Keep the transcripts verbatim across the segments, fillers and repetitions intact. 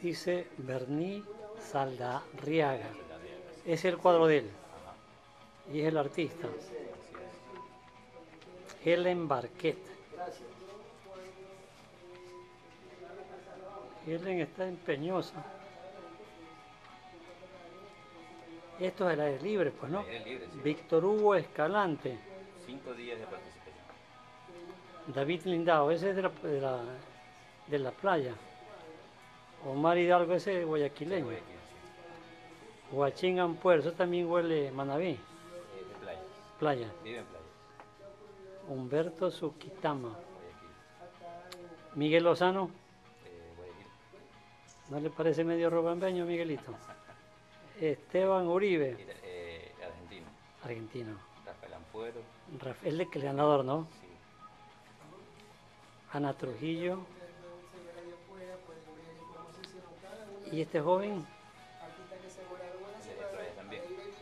dice Berní Saldarriaga. Es el cuadro de él. Y es el artista. Helen Barquet. Helen está empeñosa. Esto es el aire libre, pues, ¿no? Aire libre, sí. Víctor Hugo Escalante. Cinco días de participación. David Lindao, ese es de la, de la, de la playa. Omar Hidalgo, ese es guayaquileño. Guayaquil, sí. Huachín Ampuero, eso también huele Manabí. Eh, de playa. Playa. Vive en playa. Humberto Suquitama. Guayaquil. Miguel Lozano. Eh, Guayaquil. ¿No le parece medio robambeño, Miguelito? Esteban Uribe. Eh, argentino. Argentino. Rafael Ampuero. Rafael de ganador, ¿no? Sí. Ana Trujillo. ¿Y este joven? De playa también.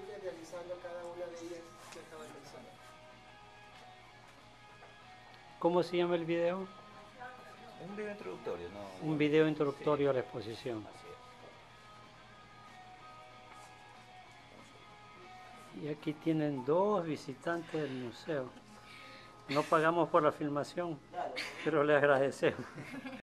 ¿Cómo se llama el video? Es un video introductorio, ¿no? Un video introductorio Sí. a la exposición. Así es. Y aquí tienen dos visitantes del museo. No pagamos por la filmación, pero le agradecemos.